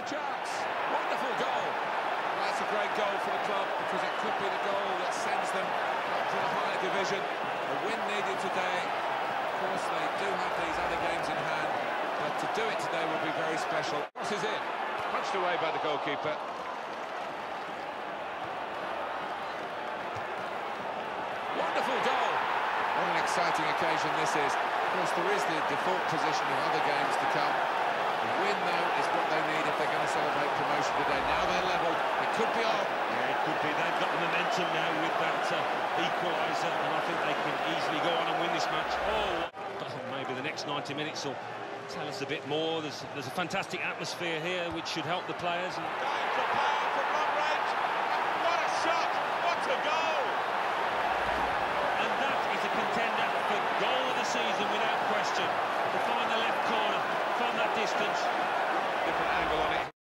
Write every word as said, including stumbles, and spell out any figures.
chance. Wonderful goal. Well, that's a great goal for the club because it could be the goal that sends them up to the higher division. A win needed today. Of course, they do have these other games in hand, but to do it today will be very special. Crosses in. Punched away by the goalkeeper. Wonderful goal. What an exciting occasion this is. Of course, there is the default position of other games to come. The win, though, is what they need if they're going to celebrate promotion today. Now they're level. It could be on. Yeah, it could be. They've got the momentum now with that uh, equaliser, and I think they can easily go on and win this match. Oh, maybe the next ninety minutes will tell us a bit more. There's, there's a fantastic atmosphere here, which should help the players. And...